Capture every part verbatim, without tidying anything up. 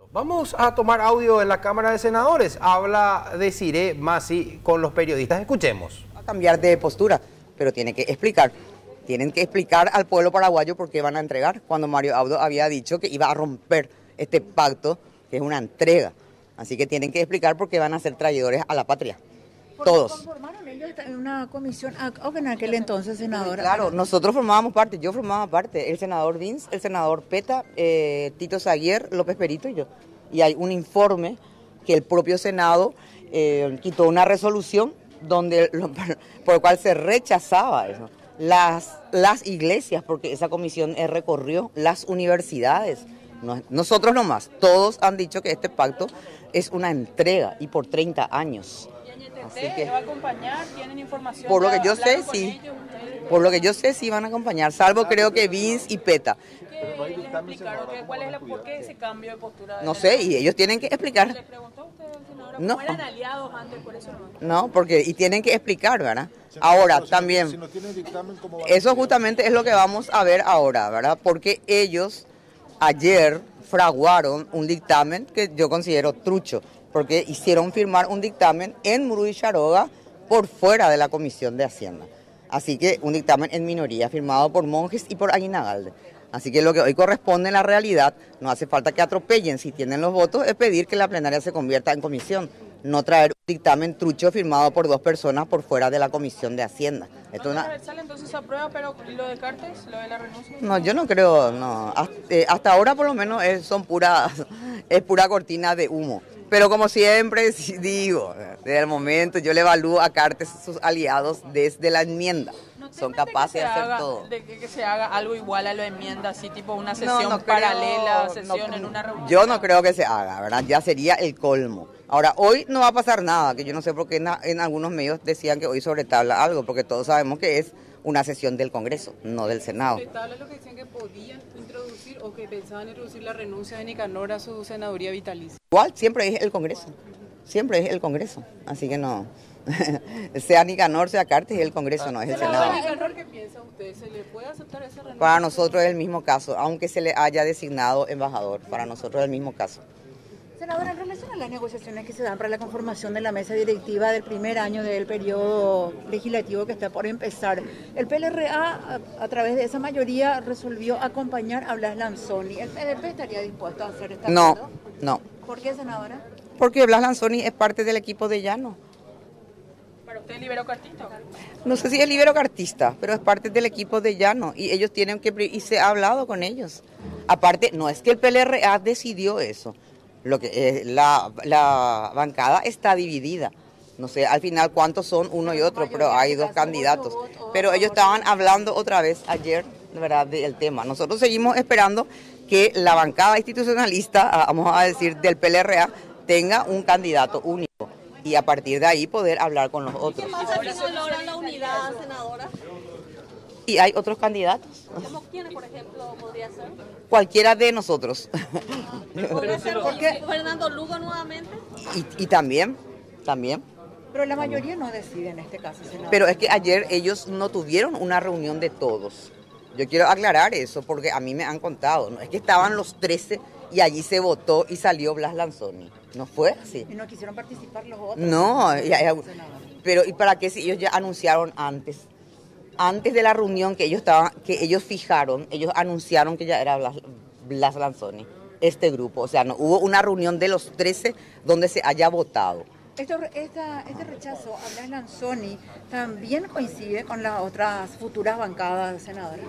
Vamos a tomar audio en la Cámara de Senadores. Habla Desiré Masi con los periodistas. Escuchemos. A cambiar de postura, pero tiene que explicar. Tienen que explicar al pueblo paraguayo por qué van a entregar, cuando Mario Abdo había dicho que iba a romper este pacto, que es una entrega. Así que tienen que explicar por qué van a ser traidores a la patria. Todos. ¿Conformaron ellos en una comisión o en aquel entonces, senadora? Claro, nosotros formábamos parte, yo formaba parte, el senador Vince, el senador Peta, eh, Tito Saguier, López Perito y yo. Y hay un informe que el propio Senado eh, quitó una resolución donde por el cual se rechazaba eso. Las, las iglesias, porque esa comisión eh, recorrió las universidades. No, nosotros nomás, todos han dicho que este pacto es una entrega y por treinta años. Así que, ¿va a acompañar? ¿Tienen información? Por lo que yo sé, sí. Ellos, por lo que yo sé, sí van a acompañar, salvo creo que Vince y Peta. ¿Qué les explicaron? ¿Cuál es la, ¿Por qué ese cambio de postura? De no sé, y ellos tienen que explicar. ¿Les preguntó usted, senadora, no. cómo eran aliados antes, por eso no? No, porque, y tienen que explicar, ¿verdad? Ahora, también, eso justamente es lo que vamos a ver ahora, ¿verdad? Porque ellos ayer fraguaron un dictamen que yo considero trucho, porque hicieron firmar un dictamen en Murú y Charoga por fuera de la Comisión de Hacienda. Así que un dictamen en minoría firmado por Monjes y por Aguinagalde. Así que lo que hoy corresponde en la realidad, no hace falta que atropellen, si tienen los votos, es pedir que la plenaria se convierta en comisión, no traer un dictamen trucho firmado por dos personas por fuera de la Comisión de Hacienda. Esto ¿No una... entonces se aprueba, pero lo de Cartes, lo de la renuncia? No, yo no creo, no. Hasta, eh, hasta ahora por lo menos es, son puras, es pura cortina de humo. Pero como siempre digo, desde el momento yo le evalúo a Cartes sus aliados desde la enmienda. ¿No son capaces de hacer haga, todo. De que, que se haga algo igual a la enmienda, así tipo una sesión no, no paralela, creo, sesión no, en una reunión? Yo no creo que se haga, ¿verdad? Ya sería el colmo. Ahora, hoy no va a pasar nada, que yo no sé por qué en, en algunos medios decían que hoy sobre tabla algo, porque todos sabemos que es una sesión del Congreso, no del Senado. ¿Sobre tabla lo que decían que podían introducir o que pensaban introducir la renuncia de Nicanor a su senaduría vitalicia? Igual, siempre es el Congreso, siempre es el Congreso, así que no, sea Nicanor, sea Cartes, es el Congreso, no es el Senado. Nicanor, ¿qué piensa usted? ¿Se le puede aceptar esa renuncia? Para nosotros es el mismo caso, aunque se le haya designado embajador, para nosotros es el mismo caso. Senadora, en relación a las negociaciones que se dan para la conformación de la mesa directiva del primer año del periodo legislativo que está por empezar, el P L R A, a, a través de esa mayoría, resolvió acompañar a Blas Lanzoni. ¿El P D P estaría dispuesto a hacer esta No, acuerdo? no. ¿Por qué, senadora? Porque Blas Lanzoni es parte del equipo de Llano. ¿Para usted es libero cartista? No sé si es libero cartista, pero es parte del equipo de Llano y ellos tienen que, y se ha hablado con ellos. Aparte, no es que el P L R A decidió eso. Lo que eh, la, la bancada está dividida. No sé al final cuántos son uno y otro, pero hay dos candidatos. Pero ellos estaban hablando otra vez ayer, de verdad, del tema. Nosotros seguimos esperando que la bancada institucionalista, vamos a decir, del P L R A, tenga un candidato único. Y a partir de ahí poder hablar con los otros. ¿Qué pasa si no logran la unidad, senadora? Y hay otros candidatos. ¿Cómo quiénes, por ejemplo, podría ser? Cualquiera de nosotros. ¿Podría ser Fernando Lugo nuevamente? Y, y también, también. Pero la mayoría no decide en este caso, senadora. Pero es que ayer ellos no tuvieron una reunión de todos. Yo quiero aclarar eso porque a mí me han contado. No es que estaban los trece y allí se votó y salió Blas Lanzoni. No fue así. ¿Y no quisieron participar los otros? No, ya, ya, pero ¿y para qué si ellos ya anunciaron antes? Antes de la reunión que ellos estaban, que ellos fijaron, ellos anunciaron que ya era Blas, Blas Lanzoni, este grupo. O sea, no hubo una reunión de los trece donde se haya votado. Esto, esta, este rechazo a Blas Lanzoni también coincide con las otras futuras bancadas, senadora.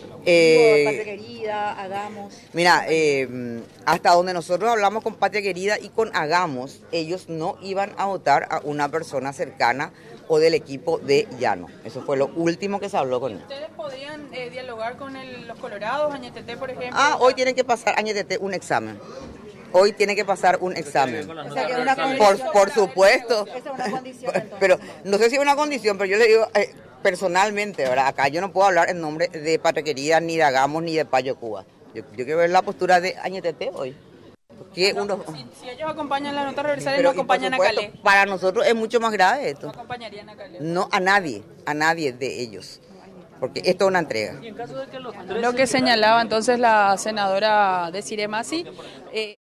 Eh, Patria Querida, Hagamos. Mira, eh, hasta donde nosotros hablamos con Patria Querida y con Hagamos, ellos no iban a votar a una persona cercana o del equipo de Llano. Eso fue lo último que se habló con él. ¿Ustedes podrían eh, dialogar con el, los colorados, Añetete, por ejemplo? Ah, hoy tienen que pasar Añetete un examen. Hoy tiene que pasar un examen. O sea, que una por, por supuesto. Esa es una condición, entonces. Pero no sé si es una condición, pero yo le digo eh, personalmente, ¿verdad? Acá yo no puedo hablar en nombre de Patria Querida, ni de Hagamos, ni de Payo Cuba. Yo, yo quiero ver la postura de Añetete hoy. Que No, uno... si, si ellos acompañan la nota reversal, Pero, no acompañan y por a supuesto, Calé. para nosotros es mucho más grave esto. No acompañarían a Calé. No a nadie, a nadie de ellos. Porque esto es una entrega. Lo que señalaba entonces la senadora Desiré Masi. Eh,